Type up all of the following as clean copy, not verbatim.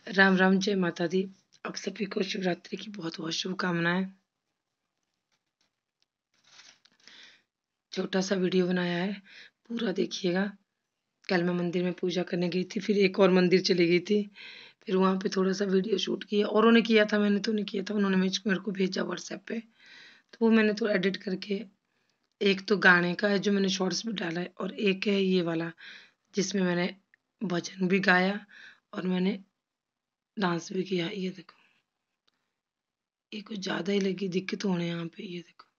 राम राम, जय माता दी। आप सभी को शिवरात्रि की बहुत बहुत शुभकामनाएं। छोटा सा वीडियो बनाया है, पूरा देखिएगा। कल मैं मंदिर में पूजा करने गई थी, फिर एक और मंदिर चली गई थी, फिर वहाँ पे थोड़ा सा वीडियो शूट किया। औरों ने किया था, मैंने तो नहीं किया था। उन्होंने मेरे को भेजा व्हाट्सएप पे, तो वो मैंने तो एडिट करके, एक तो गाने का है जो मैंने शॉर्ट्स में डाला है, और एक है ये वाला जिसमें मैंने भजन भी गाया और मैंने डांस भी किया। ये देखो, ये कुछ ज्यादा ही लगी दिक्कत होने यहाँ पे। ये देखो,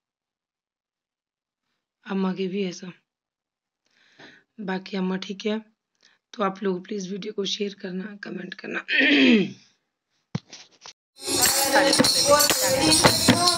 अम्मा के भी ऐसा, बाकी अम्मा ठीक है। तो आप लोग प्लीज वीडियो को शेयर करना, कमेंट करना।